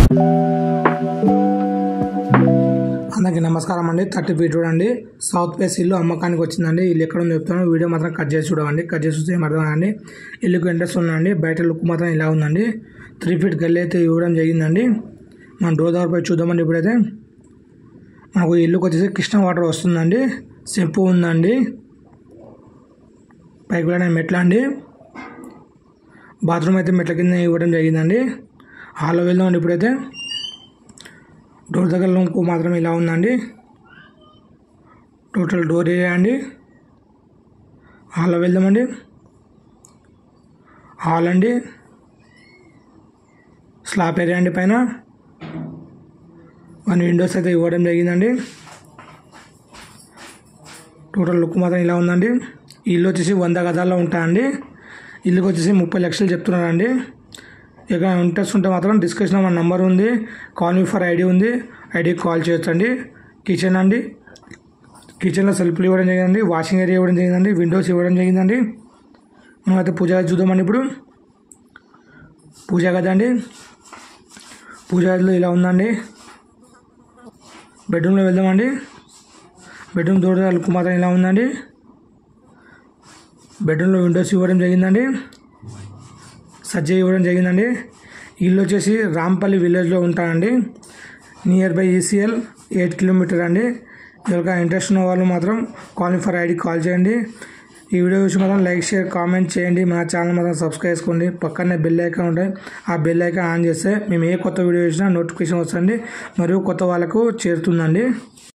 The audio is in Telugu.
అందరికీ నమస్కారం అండి. 30 ఫీట్ చూడండి, సౌత్ ఫేస్ ఇల్లు అమ్మకానికి వచ్చిందండి. ఇల్లు ఎక్కడ ఉందో చెప్తాను, వీడియో మాత్రం కట్ చేసి చూడండి. కట్ చేసి చూస్తే ఏమర్థం కాదండి. ఇల్లుకు ఇంట్రెస్ట్ ఉందండి. బయట లుక్ మాత్రం ఇలా ఉందండి. 3 ఫీట్ గల్లి అయితే ఇవ్వడం జరిగిందండి. మనం డోర్ దగ్గర పోయి చూద్దామండి. ఇప్పుడైతే మనకు ఇల్లుకి వచ్చేసి కృష్ణ వాటర్ వస్తుందండి. సెంపు ఉందండి. పైకి వెళ్ళడానికి మెట్ల అండి. బాత్రూమ్ అయితే మెట్ల కింద ఇవ్వడం జరిగిందండి. హాల్లో వెళ్దామండి. ఇప్పుడైతే డోర్ దగ్గర రూమ్కు మాత్రం ఇలా ఉందండి. టోటల్ డోర్ ఏరియా అండి. హాల్లో వెళ్దామండి. హాల్ అండి, స్లాబ్ ఏరియా అండి. పైన 1 విండోస్ అయితే ఇవ్వడం జరిగిందండి. టోటల్ లుక్ మాత్రం ఇలా ఉందండి. ఇల్లు వచ్చేసి 100 గదాల్లో ఉంటాయండి. ఇల్లుకి వచ్చేసి 30 లక్షలు చెప్తున్నారండి. ఇక ఇంట్రెస్ట్ ఉంటే మాత్రం డిస్క్రిప్షన్లో మన నెంబర్ ఉంది, కాల్ మీ ఫర్ ఐడి ఉంది, ఐడికి కాల్ చేయొచ్చండి. కిచెన్ అండి, కిచెన్లో సెల్ఫ్లు ఇవ్వడం జరిగిందండి. వాషింగ్ ఏరియా ఇవ్వడం జరిగిందండి. విండోస్ ఇవ్వడం జరిగిందండి. మనం అయితే పూజ గది చూద్దామండి. ఇప్పుడు పూజ గది అండి. పూజ గదిలో ఇలా ఉందండి. బెడ్రూమ్లో వెళ్దామండి. బెడ్రూమ్ డోర్ లుక్ మాత్రం ఇలా ఉందండి. బెడ్రూమ్లో విండోస్ ఇవ్వడం జరిగిందండి. సజ్జ ఇవ్వడం జరిగిందండి. ఇల్లు వచ్చేసి రాంపల్లి విలేజ్లో ఉంటాయండి. నియర్ బై ECL 8 కిలోమీటర్ అండి. ఎవరికైనా ఇంట్రెస్ట్ ఉన్న వాళ్ళు మాత్రం call me for ID call చేయండి. ఈ వీడియో చూసి మాత్రం లైక్, షేర్, కామెంట్ చేయండి. మన ఛానల్ మాత్రం సబ్స్క్రైబ్ చేసుకోండి. పక్కనే బెల్ ఐకాన్ ఉంటాయి. ఆ బెల్ ఐకాన్ ఆన్ చేస్తే మేము ఏ కొత్త వీడియో చూసినా నోటిఫికేషన్ వస్తుంది మరియు కొత్త వాళ్ళకు చేరుతుందండి.